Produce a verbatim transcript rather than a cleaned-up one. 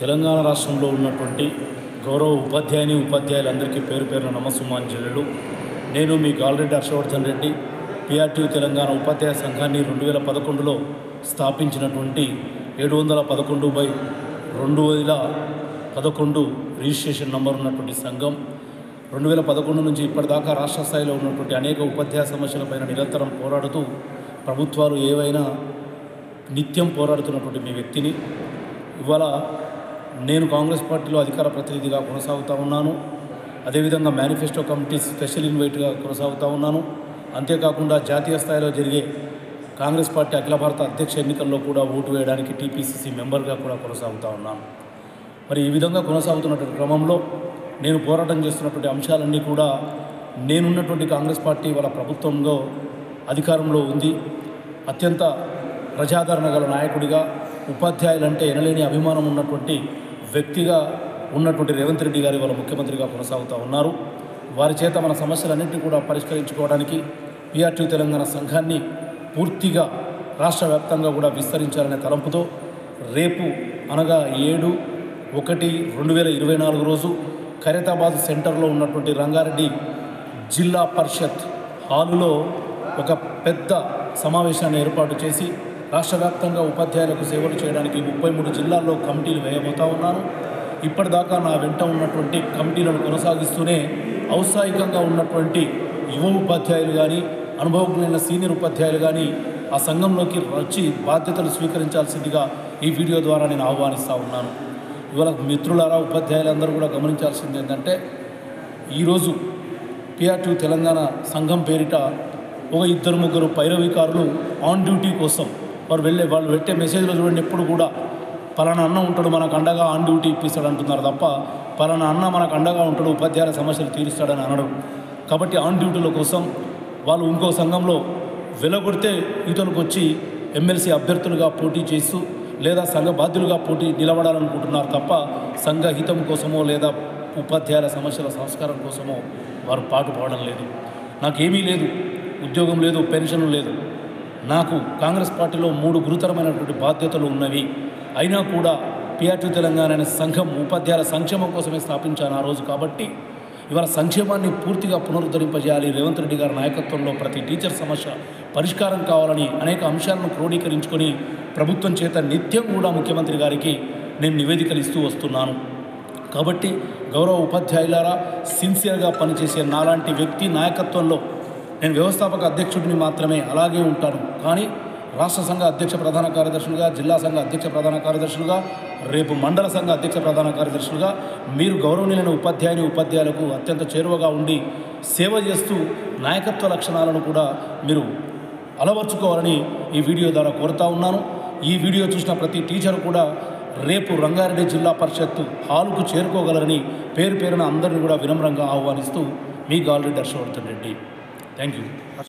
తెలంగాణ రాష్ట్రంలో ఉన్నటువంటి గౌరవ ఉపాధ్యాయుని ఉపాధ్యాయులందరికీ పేరు పేరున నమస్సుమాంజలు. నేను మీ గాల్రెడ్డి హర్షవర్ధన్ రెడ్డి పిఆర్టీ తెలంగాణ ఉపాధ్యాయ సంఘాన్ని రెండు వేల పదకొండులో స్థాపించినటువంటి ఏడు వందల పదకొండు బై రెండు వేల పదకొండు రిజిస్ట్రేషన్ నంబర్ ఉన్నటువంటి సంఘం రెండు వేల పదకొండు నుంచి ఇప్పటిదాకా రాష్ట్ర స్థాయిలో ఉన్నటువంటి అనేక ఉపాధ్యాయ సమస్యలపైన నిరంతరం పోరాడుతూ ప్రభుత్వాలు ఏవైనా నిత్యం పోరాడుతున్నటువంటి మీ వ్యక్తిని. ఇవాళ నేను కాంగ్రెస్ పార్టీలో అధికార ప్రతినిధిగా కొనసాగుతూ ఉన్నాను. అదేవిధంగా మేనిఫెస్టో కమిటీ స్పెషల్ ఇన్వైట్గా కొనసాగుతూ ఉన్నాను. అంతేకాకుండా జాతీయ స్థాయిలో జరిగే కాంగ్రెస్ పార్టీ అఖిల భారత అధ్యక్ష ఎన్నికల్లో కూడా ఓటు వేయడానికి టీపీసీసీ మెంబర్గా కూడా కొనసాగుతూ ఉన్నాను. మరి ఈ విధంగా కొనసాగుతున్నటువంటి క్రమంలో నేను పోరాటం చేస్తున్నటువంటి అంశాలన్నీ కూడా నేనున్నటువంటి కాంగ్రెస్ పార్టీ వాళ్ళ ప్రభుత్వంలో అధికారంలో ఉంది. అత్యంత ప్రజాదరణ గల నాయకుడిగా, ఉపాధ్యాయులంటే ఎనలేని అభిమానం ఉన్నటువంటి వ్యక్తిగా ఉన్నటువంటి రేవంత్ రెడ్డి గారి వాళ్ళ ముఖ్యమంత్రిగా కొనసాగుతూ ఉన్నారు. వారి చేత మన సమస్యలన్నింటినీ కూడా పరిష్కరించుకోవడానికి పిఆర్టీ తెలంగాణ సంఘాన్ని పూర్తిగా రాష్ట్ర వ్యాప్తంగా కూడా విస్తరించాలనే తలంపుతో రేపు అనగా ఏడు ఒకటి రెండు వేల ఇరవై నాలుగు రోజు ఖైరతాబాద్ సెంటర్లో ఉన్నటువంటి రంగారెడ్డి జిల్లా పరిషత్ హాలులో ఒక పెద్ద సమావేశాన్ని ఏర్పాటు చేసి రాష్ట్ర వ్యాప్తంగా ఉపాధ్యాయులకు సేవలు చేయడానికి ముప్పై మూడు జిల్లాల్లో కమిటీలు వేయబోతా ఉన్నాను. ఇప్పటిదాకా నా వెంట ఉన్నటువంటి కమిటీలను కొనసాగిస్తూనే ఔత్సాహికంగా ఉన్నటువంటి యువ ఉపాధ్యాయులు కానీ, అనుభవజ్ఞులైన సీనియర్ ఉపాధ్యాయులు కానీ ఆ సంఘంలోకి వచ్చి బాధ్యతలు స్వీకరించాల్సిందిగా ఈ వీడియో ద్వారా నేను ఆహ్వానిస్తూ ఉన్నాను. ఇవాళ మిత్రులారా, ఉపాధ్యాయులందరూ కూడా గమనించాల్సింది ఏంటంటే, ఈరోజు పిఆర్టీ తెలంగాణ సంఘం పేరిట ఒక ఇద్దరు ముగ్గురు పైరవీకారులు ఆన్ డ్యూటీ కోసం వారు వెళ్ళే వాళ్ళు పెట్టే మెసేజ్లో చూడండి, ఎప్పుడు కూడా పలానా అన్న ఉంటాడు మనకు అండగా ఆన్ డ్యూటీ ఇప్పిస్తాడు అంటున్నారు తప్ప పలానా అన్న మనకు అండగా ఉంటాడు ఉపాధ్యాయుల సమస్యలు తీరుస్తాడని అనడం. కాబట్టి ఆన్ డ్యూటీల కోసం వాళ్ళు ఇంకో సంఘంలో వెలగొడితే ఇతరులకు వచ్చి ఎమ్మెల్సీ అభ్యర్థులుగా పోటీ చేస్తూ లేదా సంఘ బాధ్యులుగా పోటీ నిలబడాలనుకుంటున్నారు తప్ప సంఘ హితం కోసమో లేదా ఉపాధ్యాయుల సమస్యల సంస్కారం కోసమో వారు పాటుపడడం లేదు. నాకేమీ లేదు, ఉద్యోగం లేదు, పెన్షన్ లేదు. నాకు కాంగ్రెస్ పార్టీలో మూడు గురుతరమైనటువంటి బాధ్యతలు ఉన్నవి. అయినా కూడా పిఆర్టీ తెలంగాణ అనే సంఘం ఉపాధ్యాయుల సంక్షేమం కోసమే స్థాపించాను ఆ రోజు. కాబట్టి ఇవాళ సంక్షేమాన్ని పూర్తిగా పునరుద్ధరింపజేయాలి. రేవంత్ రెడ్డి గారి నాయకత్వంలో ప్రతి టీచర్ సమస్య పరిష్కారం కావాలని అనేక అంశాలను క్రోడీకరించుకొని ప్రభుత్వం చేత నిత్యం కూడా ముఖ్యమంత్రి గారికి నేను నివేదికలు ఇస్తూ వస్తున్నాను. కాబట్టి గౌరవ ఉపాధ్యాయులారా, సిన్సియర్గా పనిచేసే నాలాంటి వ్యక్తి నాయకత్వంలో నేను వ్యవస్థాపక అధ్యక్షుడిని మాత్రమే, అలాగే ఉంటాను. కానీ రాష్ట్ర సంఘ అధ్యక్ష ప్రధాన కార్యదర్శులుగా, జిల్లా సంఘ అధ్యక్ష ప్రధాన కార్యదర్శులుగా, రేపు మండల సంఘ అధ్యక్ష ప్రధాన కార్యదర్శులుగా మీరు గౌరవనీయులైన ఉపాధ్యాయుని ఉపాధ్యాయులకు అత్యంత చేరువగా ఉండి సేవ చేస్తూ నాయకత్వ లక్షణాలను కూడా మీరు అలవర్చుకోవాలని ఈ వీడియో ద్వారా కోరుతా ఉన్నాను. ఈ వీడియో చూసిన ప్రతి టీచర్ కూడా రేపు రంగారెడ్డి జిల్లా పరిషత్తు హాలుకు చేరుకోగలరని పేరు పేరున అందరినీ కూడా వినమ్రంగా ఆహ్వానిస్తూ మీ గాల్రెడ్డి హర్షవర్ధన్ రెడ్డి. Thank you.